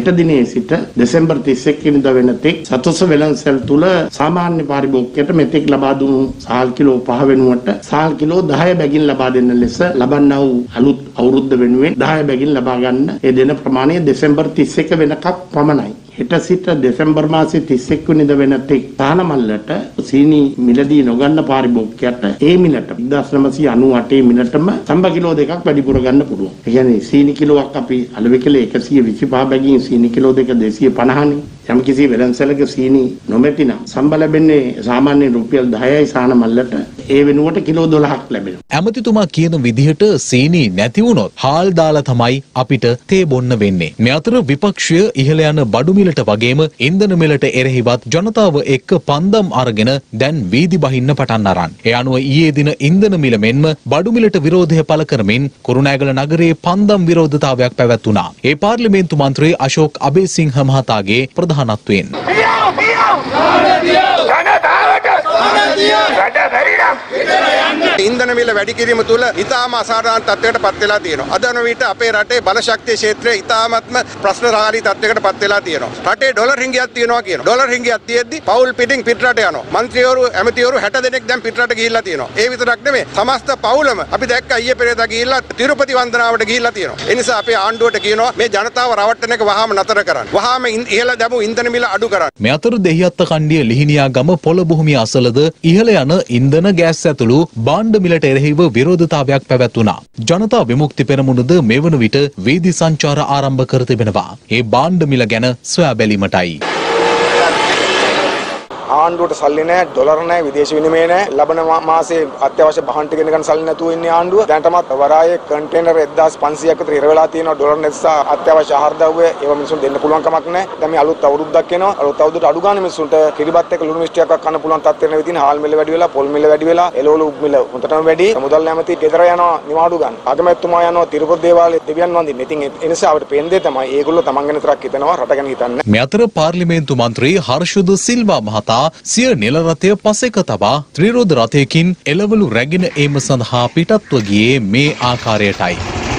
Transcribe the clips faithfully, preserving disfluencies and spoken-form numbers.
දිනේ සිට දෙසැම්බර් තිස් එක් වෙනිදා වෙනතෙක් සතොස්ස වෙළඳසැල් තුල සාමාන්‍ය පාරිභෝගිකයට මෙතෙක් ලබා දුණු සාල් කිලෝ පහ වෙනුවට සාල් කිලෝ දහය බැගින් ලබා දෙන්න ලෙස ලබන්නා වූ අලුත් අවුරුද්ද වෙනුවෙන් දහය බැගින් ලබා ගන්න ඒ දෙන ප්‍රමාණය දෙසැම්බර් තිස් එක වෙනකක් පමණයි. හෙට සිට දෙසැම්බර් මාසේ තිස් එක් වෙනිදා වෙනතෙක් තානමල්ලට සීනි මිලදී නොගන්න පාරිභෝගිකයට ඒ මිලට එක්දාස් නවසිය අනූ අටේ මිලටම සම්බ කිලෝ දෙකක් වැඩිපුර ගන්න පුළුවන්. ඒ කියන්නේ සීනි කිලෝවක් අපි අලෙවි කලේ එකසිය විසිපහ බැගින් සීනි කිලෝ දෙක දෙසිය පනහනේ. යම් කිසි වෙළඳසැලක සීනි නොමැතිනම් සම්බ ලැබෙන්නේ සාමාන්‍ය රුපියල් දහයයි සානමල්ලට ඒ වෙනුවට කිලෝ දොළහක් ලැබෙනවා. ඇමතිතුමා කියන විදිහට සීනි නැති වුණොත් හාල් දාලා තමයි අපිට තේ බොන්න වෙන්නේ. මේ අතර විපක්ෂය ඉහළ යන බඩු මිලට වගේම ඉන්ධන මිලට එරෙහිවත් ජනතාව එක්ක පන්දම් අරගෙන දැන් වීදි බහින්න පටන් අරන්. ඒ අනුව ඊයේ දින ඉන්ධන මිල මෙන්ම බඩු මිලට විරෝධය පළ කරමින් කුරුණෑගල නගරයේ පන්දම් විරෝධතාවයක් පැවැත්වුණා. ඒ පාර්ලිමේන්තු මන්ත්‍රී අශෝක් අබේසිංහ මහතාගේ ප්‍රධානත්වයෙන් ඉන්ධන මිල වැඩි කිරීම තුළ ඉතාම අසාධාරණ තත්ත්වයකට පත් වෙලා තියෙනවා. අද වන විට අපේ රටේ බල ශක්තිය ක්ෂේත්‍රය ඉතාමත්ම ප්‍රශ්නකාරී තත්ත්වයකට පත් වෙලා තියෙනවා. රටේ ඩොලර් හිඟයක් තියෙනවා කියනවා. ඩොලර් හිඟයක් තියෙද්දි පවුල් පිටින් පිටරට යනවා. മന്ത്രിවරු ඇමතිවරු හැට දෙනෙක් දැන් පිටරට ගිහිල්ලා තියෙනවා. ඒ විතරක් නෙමෙයි සමස්ත පවුලම අපි දැක්ක ඊයේ පෙරේදා ගිහිල්ලා තිරුපති වන්දනාවට ගිහිල්ලා තියෙනවා. ඒ නිසා අපේ ආණ්ඩුවට කියනවා මේ ජනතාව රවට්ටන එක වහාම නතර කරන්න. වහාම ඉහළ දැමු ඉන්ධන මිල අඩු කරන්න. මේ අතර දෙහිඅත්ත කණ්ඩිය ලිහිණියා ගම පොළ භූමිය අසලද ඉහළ යන ඉන්ධන ගෑස් ඇතුළු භාණ්ඩ මිලට එරෙහිව විරෝධතාවයක් පැවැත්වුණා. ජනතා විමුක්ති පෙරමුණද මේ වන විට වීදි සංචාර ආරම්භ කර තිබෙනවා. ඒ භාණ්ඩ මිල ගැන සොයා බැලීමටයි. ආණ්ඩුවට සල්ලි නැහැ, ඩොලර් නැහැ, විදේශ විනිමය නැහැ. ලබන මාසේ අත්‍යවශ්‍ය බහන් ටික ගෙන ගන්න සල්ලි නැතුව ඉන්නේ ආණ්ඩුව. දැනටමත් වරායේ කන්ටේනර් එක්දාස් පන්සීයක් විතර ඉර වෙලා තියෙනවා ඩොලර් නිසා අත්‍යවශ්‍ය ආහාර ද්‍රව්‍ය ඒවා මිනිසුන් දෙන්න පුළුවන් කමක් නැහැ. දැන් මේ අලුත් අවුරුද්දක් එනවා. අලුත් අවුරුද්දට අඩු ගන්න මිනිසුන්ට කිරිබත් එක්ක ලුණු මිස්ටියක් කන්න පුළුවන් තත්ත්වෙ නෙවෙයි තියෙන. හාල් මිල වැඩි වෙලා, පොල් මිල වැඩි වෙලා, එළවලු මිල හොඳටම වැඩි. සමුදල් නැමැති ගෙදර යනවා නිවාඩු ගන්න. අගමැතිතුමා යනවා තිරුපති දේවාලයේ දෙවියන් වඳින්න. ඉතින් ඒ නිසා අපිට පේන්නේ තමයි ඒගොල්ලෝ තමන් ගැන විතරක් හිතනවා, රට ගැන හිතන්නේ. මේ අතර පාර්ලිමේන්තු මන්ත්‍රී හර්ෂුද සිල්වා මහතා සිය නිල රථය පසෙක තබා ත්‍රිරෝද රථයකින් එළවලු රැගෙන ඒම සඳහා පිටත්ව ගියේ මේ ආකාරයටයි.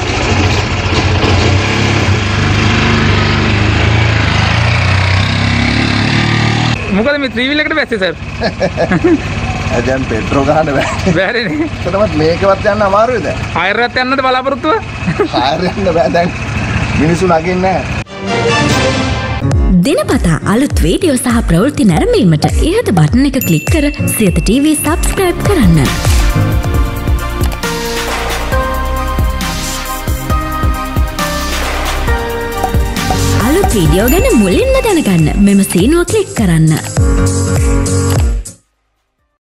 මොකද මේ ත්‍රිවිල් එකට බැස්සේ සර්? දැන් පෙට්‍රෝ ගහන්න බෑ. බෑනේ. කොහොමද මේකවත් යන්න අමාරුයි දැන්. හයරත් යන්නද බලාපොරොත්තුව? හයර යන්න බෑ දැන්. මිනිස්සු නගින්නේ නැහැ. දිනපතා අලුත් වීඩියෝ සහ ප්‍රවෘත්ති නැරඹීමට ඉහත බටන් එක ක්ලික් කර සියත ටීවී සබ්ස්ක්‍රයිබ් කරන්න. අලුත් වීඩියෝ ගැන මුලින්ම දැනගන්න මෙම සීනුව ක්ලික් කරන්න.